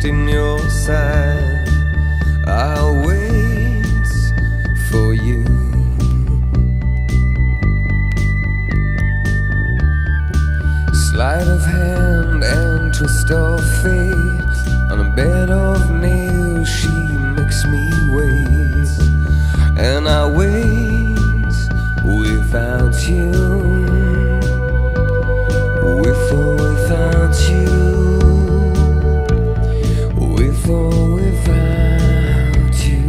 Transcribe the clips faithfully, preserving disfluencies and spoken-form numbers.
in your side. I'll wait for you. Sleight of hand and twist of fate, on a bed of nails she makes me wait. And I wait without you, with or without you, with or without you.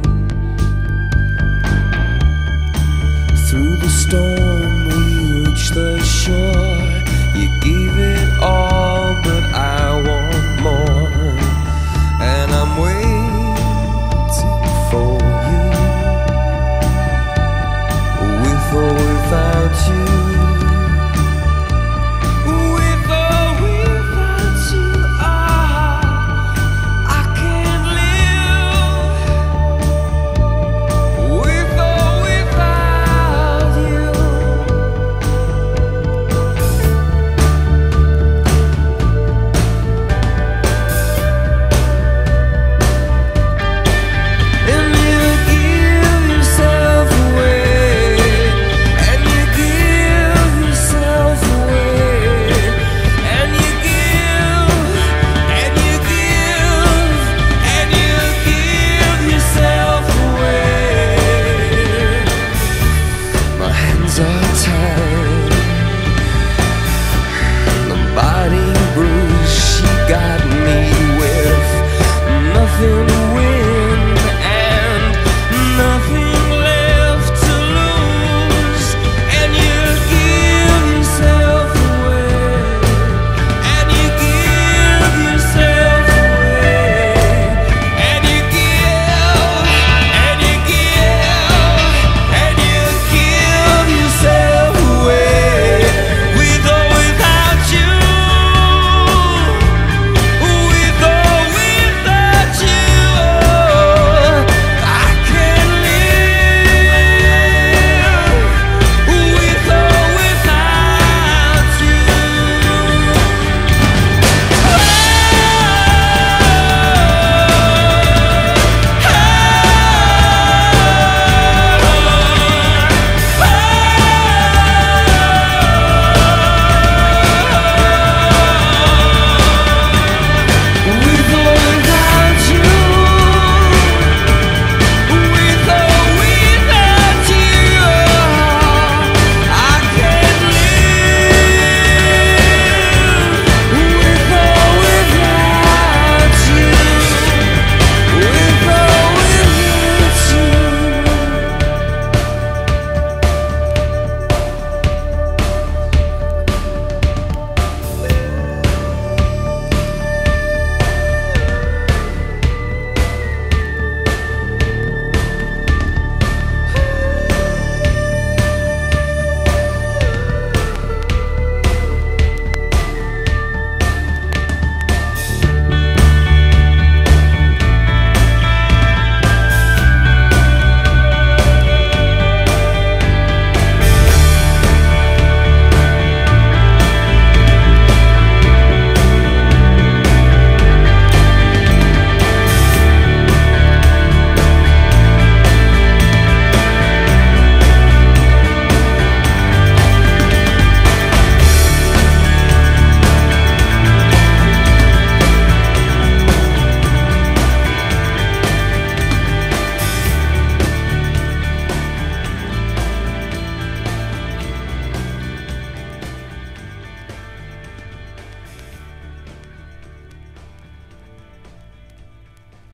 Through the storm we reach the shore. You gave it all, but I want more. And I'm waiting for you, with or without you, with or without you. Ah, I can't live with or without you. And you give yourself away, and you give yourself away, and you give, and you give, and you give yourself away. My hands are tied,